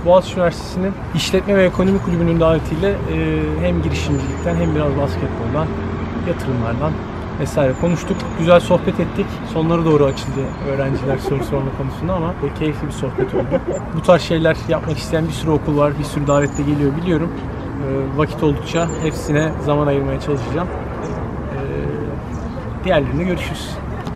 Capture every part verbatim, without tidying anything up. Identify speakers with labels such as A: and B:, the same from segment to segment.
A: Boğaziçi Üniversitesi'nin İşletme ve Ekonomi Kulübü'nün davetiyle e, hem girişimcilikten hem biraz basketboldan, yatırımlardan vesaire konuştuk. Güzel sohbet ettik. Sonlara doğru açıldı öğrenciler soru sorma konusunda ama e, keyifli bir sohbet oldu. Bu tarz şeyler yapmak isteyen bir sürü okul var, bir sürü davette geliyor biliyorum. E, vakit oldukça hepsine zaman ayırmaya çalışacağım. E, diğerlerinde görüşürüz.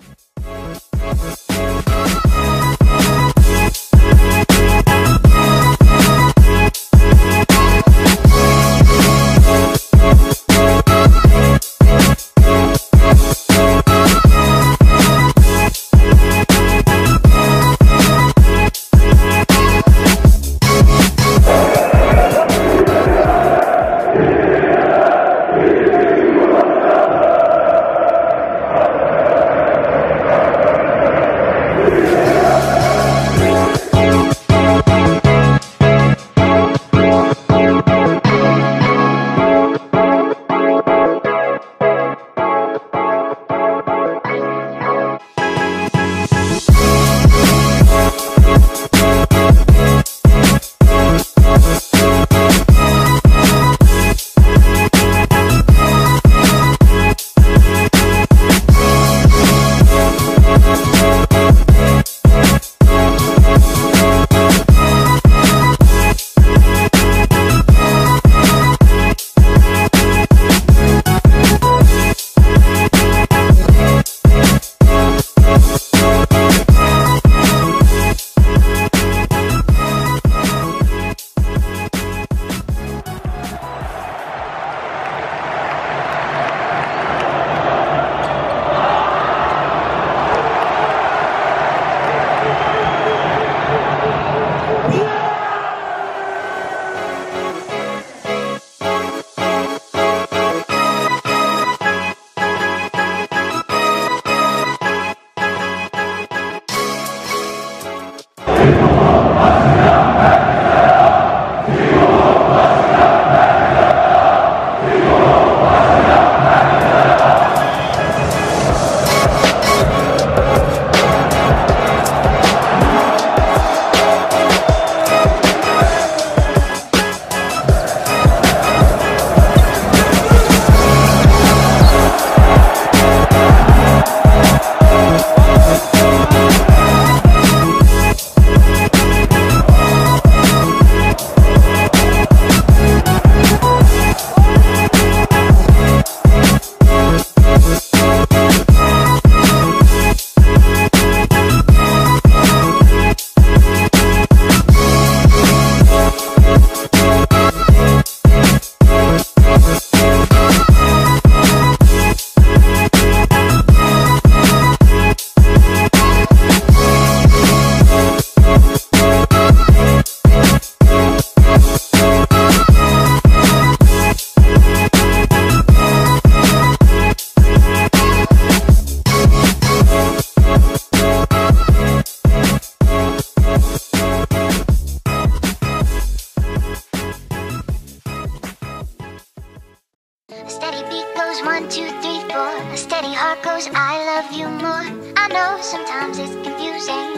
B: One, two, three, four. A steady heart goes, I love you more. I know sometimes it's confusing.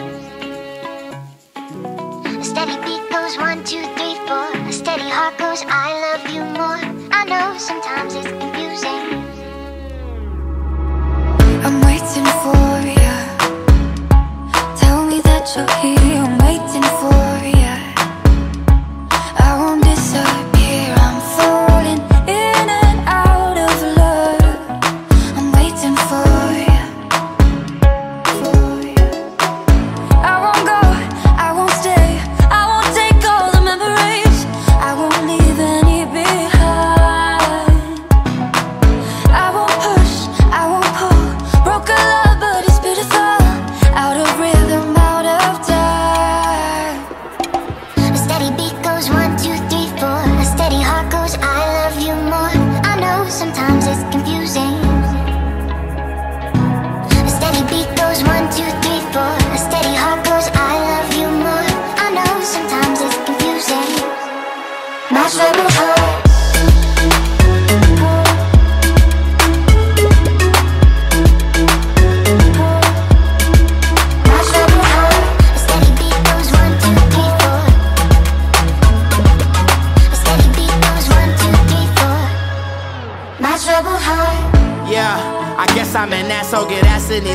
B: A steady beat goes, one, two, three, four. A steady heart goes, I love you more. I know sometimes it's confusing.
C: I'm waiting for you. Tell me that you're here. I'm waiting for you. I won't disappear. I'm falling in and out of love. I'm waiting for you. For you. I won't go, I won't stay. I won't take all the memories. I won't leave any behind. I won't push, I won't pull. Broken love, but it's beautiful. Out of rhythm, out of time.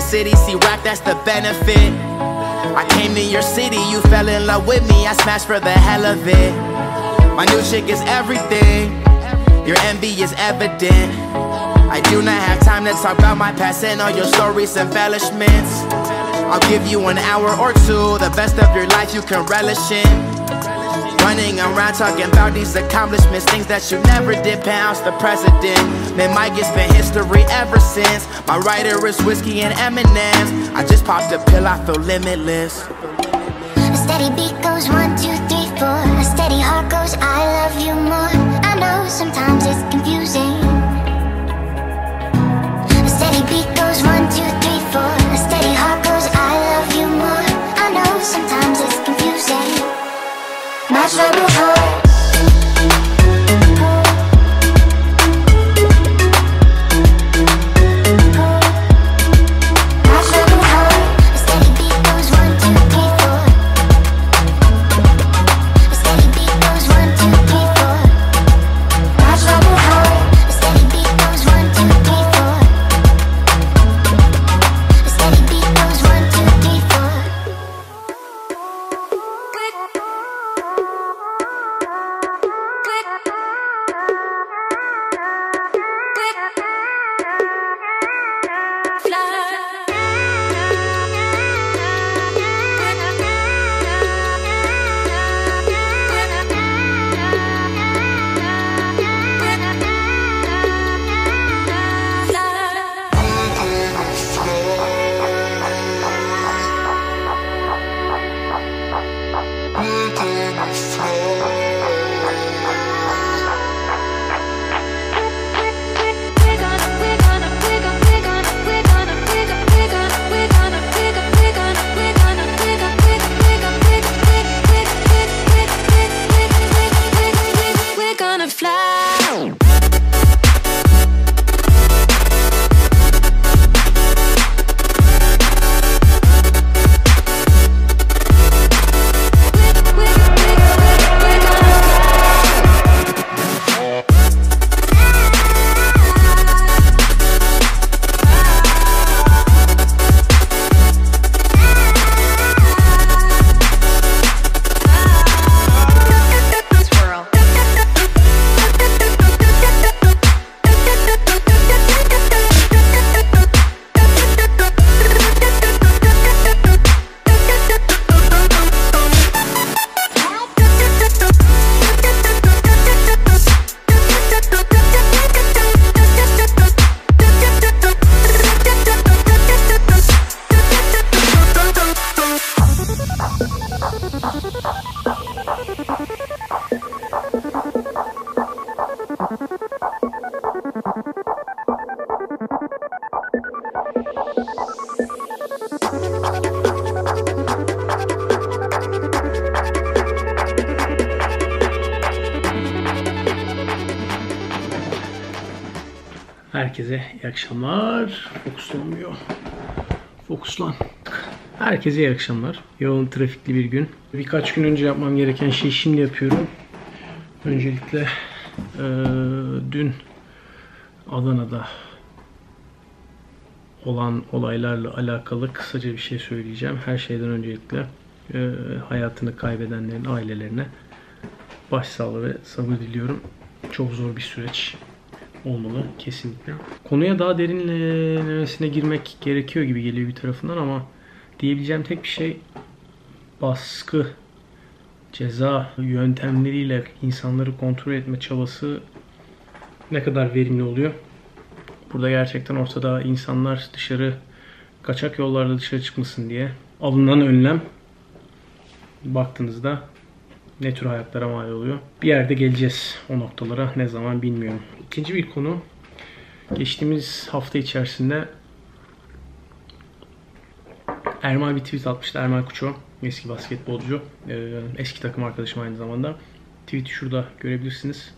D: city, see rap, that's the benefit. I came to your city, you fell in love with me, I smashed for the hell of it. My new chick is everything, your envy is evident. I do not have time to talk about my past and all your stories, embellishments. I'll give you an hour or two, the best of your life you can relish in. Running around talking about these accomplishments, things that you never did, pounds the president. Man, Mike, it's been history ever since. My writer is whiskey and M and M's. I just popped a pill, I feel limitless.
B: A steady beat goes one, two, three, four. A steady heart goes, I love you more. I know sometimes it's confusing. A steady beat goes one, two, three, four. A steady heart goes, I love you more. I know sometimes it's confusing. My trouble heart.
A: Herkese iyi akşamlar. Fokuslanmıyor. Fokuslan. Herkese iyi akşamlar. Yoğun trafikli bir gün. Birkaç gün önce yapmam gereken şeyi şimdi yapıyorum. Öncelikle e, dün Adana'da olan olaylarla alakalı kısaca bir şey söyleyeceğim. Her şeyden öncelikle e, hayatını kaybedenlerin ailelerine başsağlığı ve sabır diliyorum. Çok zor bir süreç olmalı kesinlikle. Konuya daha derinlemesine girmek gerekiyor gibi geliyor bir tarafından ama diyebileceğim tek bir şey, baskı, ceza yöntemleriyle insanları kontrol etme çabası ne kadar verimli oluyor? Burada gerçekten ortada insanlar dışarı, kaçak yollarla dışarı çıkmasın diye alınan önlem baktığınızda ne tür hayatlara mal oluyor? Bir yerde geleceğiz o noktalara. Ne zaman bilmiyorum. İkinci bir konu. Geçtiğimiz hafta içerisinde Ermal bir tweet atmıştı. Ermal Kuço, eski basketbolcu. Eski takım arkadaşım aynı zamanda. Tweet'i şurada görebilirsiniz.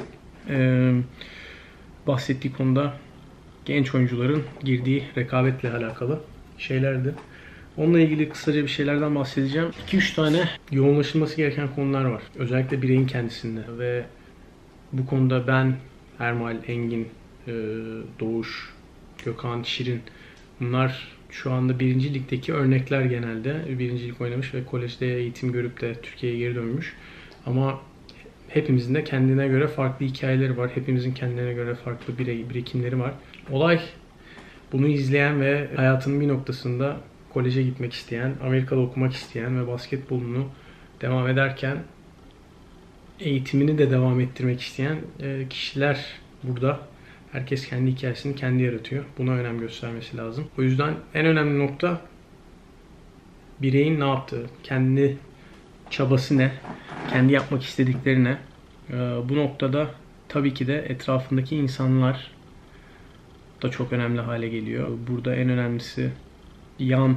A: Bahsettiği konuda genç oyuncuların girdiği rekabetle alakalı şeylerdi. Onunla ilgili kısaca bir şeylerden bahsedeceğim. iki üç tane yoğunlaşılması gereken konular var. Özellikle bireyin kendisinde ve bu konuda ben, Ermal, Engin, Doğuş, Gökhan, Şirin, bunlar şu anda birinci ligdeki örnekler genelde. Birinci lig oynamış ve kolejde eğitim görüp de Türkiye'ye geri dönmüş. Ama hepimizin de kendine göre farklı hikayeleri var. Hepimizin kendine göre farklı birey, birikimleri var. Olay bunu izleyen ve hayatının bir noktasında koleje gitmek isteyen, Amerika'da okumak isteyen ve basketbolunu devam ederken eğitimini de devam ettirmek isteyen kişiler burada. Herkes kendi hikayesini kendi yaratıyor. Buna önem göstermesi lazım. O yüzden en önemli nokta bireyin ne yaptığı, kendi çabası ne, kendi yapmak istedikleri ne. Bu noktada tabii ki de etrafındaki insanlar da çok önemli hale geliyor. Burada en önemlisi yan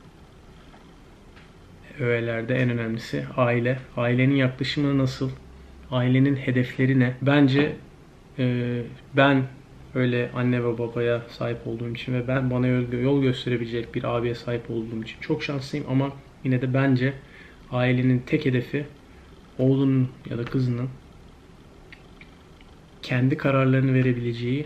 A: öğelerde en önemlisi aile. Ailenin yaklaşımı nasıl? Ailenin hedefleri ne? Bence e, ben öyle anne ve babaya sahip olduğum için ve ben bana yol gösterebilecek bir abiye sahip olduğum için çok şanslıyım ama yine de bence ailenin tek hedefi oğlunun ya da kızının kendi kararlarını verebileceği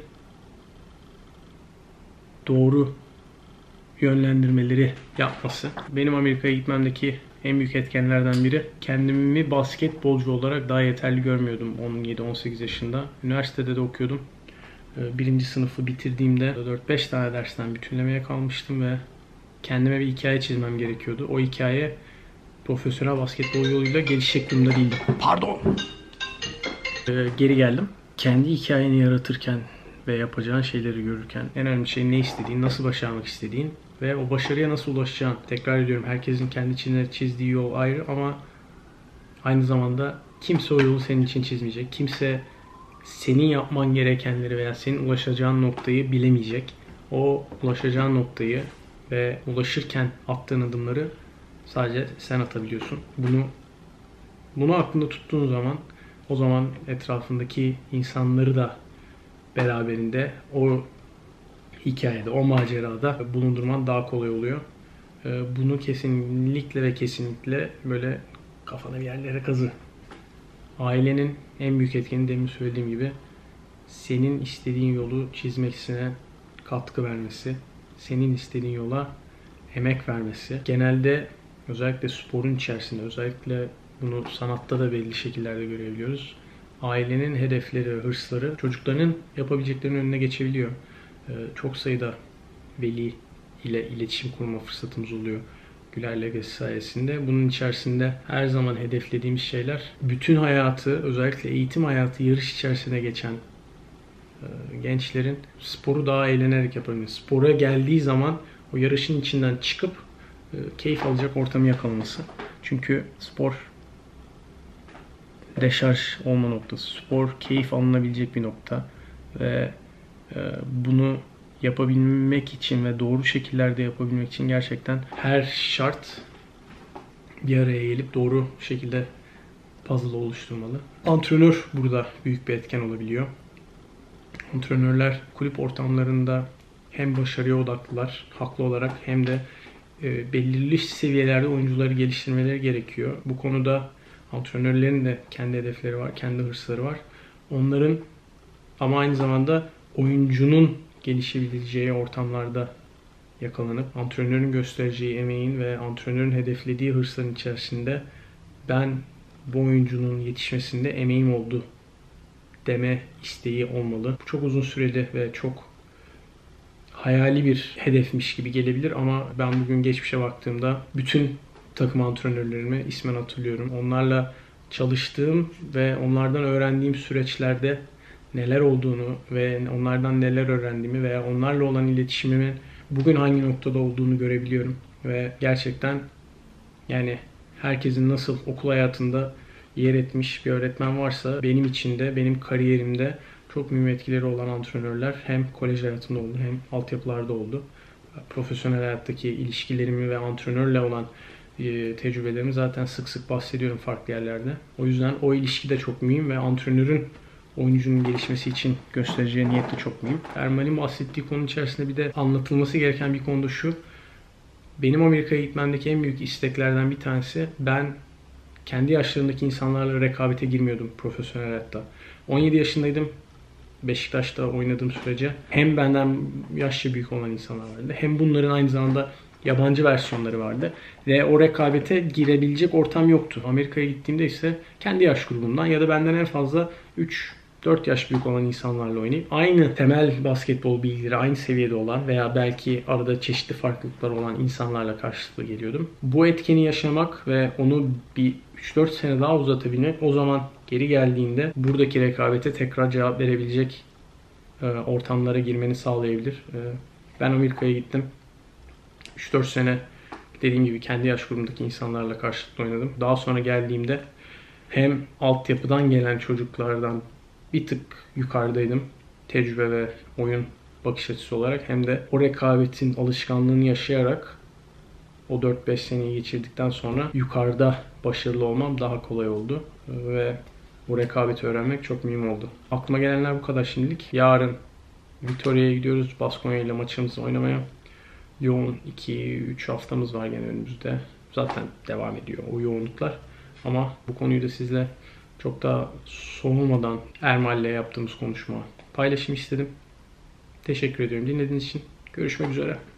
A: doğru yönlendirmeleri yapması. Benim Amerika'ya gitmemdeki en büyük etkenlerden biri, kendimi basketbolcu olarak daha yeterli görmüyordum on yedi on sekiz yaşında. Üniversitede de okuyordum. Birinci sınıfı bitirdiğimde dört beş tane dersten bütünlemeye kalmıştım ve kendime bir hikaye çizmem gerekiyordu. O hikaye profesyonel basketbol yoluyla gelişecek durumda değildim. Pardon. Ee, geri geldim. Kendi hikayeni yaratırken ve yapacağın şeyleri görürken en önemli şey ne istediğin, nasıl başarmak istediğin ve o başarıya nasıl ulaşacağın. Tekrar ediyorum, herkesin kendi içine çizdiği yol ayrı ama aynı zamanda kimse o yolu senin için çizmeyecek. Kimse senin yapman gerekenleri veya senin ulaşacağın noktayı bilemeyecek. O ulaşacağın noktayı ve ulaşırken attığın adımları sadece sen atabiliyorsun. Bunu bunu aklında tuttuğun zaman o zaman etrafındaki insanları da beraberinde o hikayede, o macerada bulundurman daha kolay oluyor. Bunu kesinlikle ve kesinlikle böyle kafana bir yerlere kazı. Ailenin en büyük etkeni demin söylediğim gibi senin istediğin yolu çizmesine katkı vermesi, senin istediğin yola emek vermesi. Genelde özellikle sporun içerisinde, özellikle bunu sanatta da belli şekillerde görebiliyoruz. Ailenin hedefleri, hırsları çocukların yapabileceklerinin önüne geçebiliyor. Ee, çok sayıda veli ile iletişim kurma fırsatımız oluyor Güler Legacy sayesinde. Bunun içerisinde her zaman hedeflediğimiz şeyler bütün hayatı, özellikle eğitim hayatı yarış içerisine geçen e, gençlerin sporu daha eğlenerek yapabilmesi. Spora geldiği zaman o yarışın içinden çıkıp e, keyif alacak ortamı yakalaması. Çünkü spor deşarj olma noktası. Spor keyif alınabilecek bir nokta ve e, bunu yapabilmek için ve doğru şekillerde yapabilmek için gerçekten her şart bir araya gelip doğru şekilde puzzle oluşturmalı. Antrenör burada büyük bir etken olabiliyor. Antrenörler kulüp ortamlarında hem başarıya odaklılar haklı olarak hem de e, belirli seviyelerde oyuncuları geliştirmeleri gerekiyor. Bu konuda antrenörlerin de kendi hedefleri var, kendi hırsları var. Onların ama aynı zamanda oyuncunun gelişebileceği ortamlarda yakalanıp antrenörün göstereceği emeğin ve antrenörün hedeflediği hırsların içerisinde ben bu oyuncunun yetişmesinde emeğim oldu deme isteği olmalı. Bu çok uzun süreli ve çok hayali bir hedefmiş gibi gelebilir ama ben bugün geçmişe baktığımda bütün takım antrenörlerimi ismen hatırlıyorum. Onlarla çalıştığım ve onlardan öğrendiğim süreçlerde neler olduğunu ve onlardan neler öğrendiğimi veya onlarla olan iletişimimin bugün hangi noktada olduğunu görebiliyorum. Ve gerçekten yani herkesin nasıl okul hayatında yer etmiş bir öğretmen varsa benim için de, benim kariyerimde çok mühim etkileri olan antrenörler hem kolej hayatında oldu hem altyapılarda oldu. Profesyonel hayattaki ilişkilerimi ve antrenörle olan e, tecrübelerimi zaten sık sık bahsediyorum farklı yerlerde. O yüzden o ilişki de çok mühim ve antrenörün oyuncunun gelişmesi için göstereceği niyet de çok mühim. Erman'ın bahsettiği konu içerisinde bir de anlatılması gereken bir konu da şu. Benim Amerika'ya gitmemdeki en büyük isteklerden bir tanesi, ben kendi yaşlarındaki insanlarla rekabete girmiyordum profesyonel hayatta. on yedi yaşındaydım. Beşiktaş'ta oynadığım sürece hem benden yaşça büyük olan insanlar vardı, hem bunların aynı zamanda yabancı versiyonları vardı. Ve o rekabete girebilecek ortam yoktu. Amerika'ya gittiğimde ise kendi yaş grubumdan ya da benden en fazla üç dört yaş büyük olan insanlarla oynayıp aynı temel basketbol bilgileri aynı seviyede olan veya belki arada çeşitli farklılıklar olan insanlarla karşılıklı geliyordum. Bu etkeni yaşamak ve onu bir üç dört sene daha uzatabilmek, o zaman geri geldiğinde buradaki rekabete tekrar cevap verebilecek e, ortamlara girmeni sağlayabilir. E, ben Amerika'ya gittim. üç dört sene dediğim gibi kendi yaş grubundaki insanlarla karşılıklı oynadım. Daha sonra geldiğimde hem altyapıdan gelen çocuklardan bir tık yukarıdaydım tecrübe ve oyun bakış açısı olarak, hem de o rekabetin alışkanlığını yaşayarak o dört beş seneyi geçirdikten sonra yukarıda başarılı olmam daha kolay oldu ve bu rekabeti öğrenmek çok mühim oldu. Aklıma gelenler bu kadar şimdilik. Yarın Vitoria'ya gidiyoruz. Baskonya ile maçımızı oynamaya. Yoğun iki üç haftamız var gene önümüzde. Zaten devam ediyor o yoğunluklar. Ama bu konuyu da sizle çok daha soğumadan Ermal'le yaptığımız konuşma paylaşım istedim. Teşekkür ediyorum dinlediğiniz için. Görüşmek üzere.